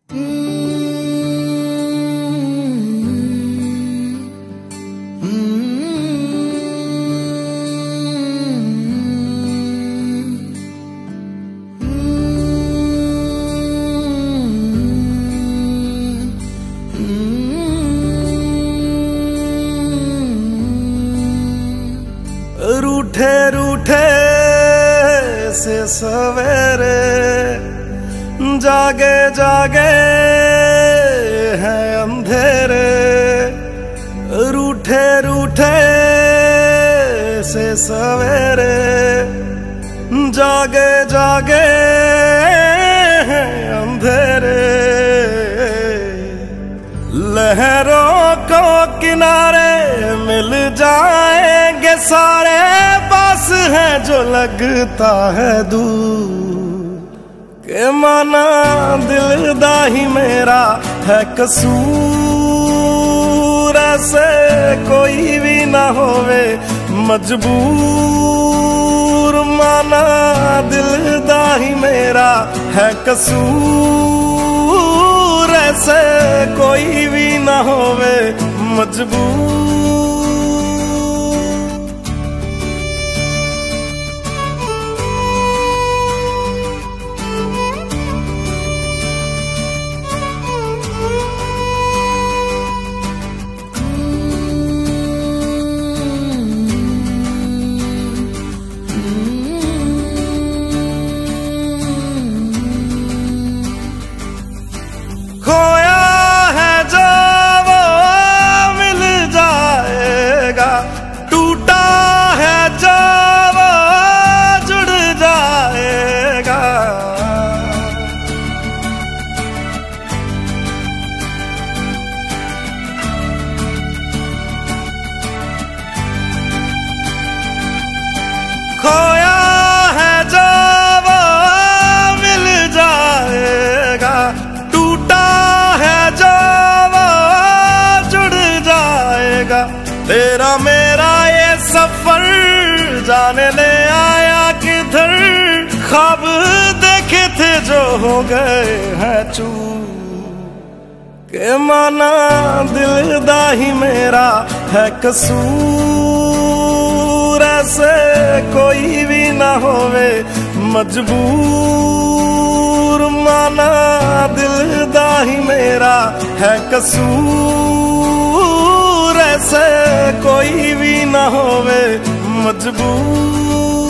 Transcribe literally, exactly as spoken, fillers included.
रूठे रूठे से सवेरे जागे जागे हैं अंधेरे। रूठे रूठे से सवेरे जागे जागे हैं अंधेरे। लहरों को किनारे मिल जाएंगे सारे, पास है जो लगता है दूर। के माना दिलदा ही मेरा है कसूर, ऐसे कोई भी ना होवे मजबूर। माना दिलदा ही मेरा है कसूर, ऐसे कोई भी ना होवे मजबूर। खोया है जो वो मिल जाएगा, टूटा है जो वो जुड़ जाएगा। खोया है जो वो मिल जाएगा, तेरा मेरा ये सफर जाने ले आया किधर। ख्वाब देखे थे जो हो गए हैं चूर। के माना दिलदा ही मेरा है कसूर, ऐसे कोई भी ना होवे मजबूर। माना दिलदा ही मेरा है कसूर, ऐसे कोई भी ना होवे मजबूर।